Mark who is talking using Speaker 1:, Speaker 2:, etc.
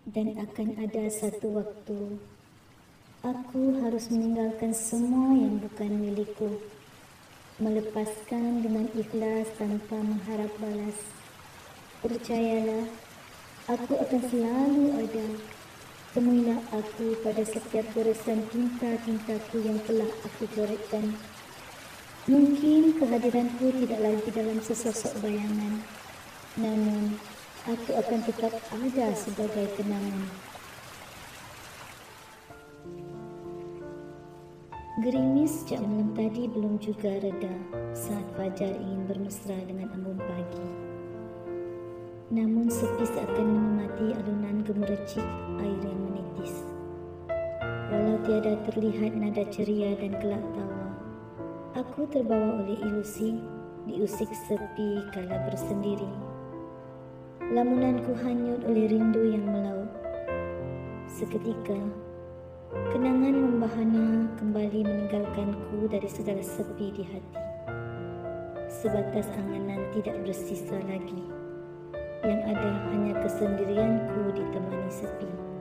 Speaker 1: Dan akan ada satu waktu aku harus meninggalkan semua yang bukan milikku, melepaskan dengan ikhlas tanpa mengharap balas. Percayalah, aku akan selalu ada. Temuilah aku pada setiap goresan tinta-tintaku yang telah aku coretkan. Mungkin kehadiranku tidak lagi dalam sesosok bayangan, namun aku akan tetap ada sebagai kenangan. Gerimis sejak malam tadi belum juga reda saat fajar ingin bermesra dengan embun pagi. Namun sepi seakan menemati alunan gemericik air yang menitis. Walau tiada terlihat nada ceria dan kelak tawa, aku terbawa oleh ilusi diusik sepi kala bersendiri. Lamunanku hanyut oleh rindu yang melaut. Seketika, kenangan membahana kembali meninggalkanku dari segala sepi di hati. Sebatas anganan tidak bersisa lagi. Yang ada hanya kesendirianku ditemani sepi.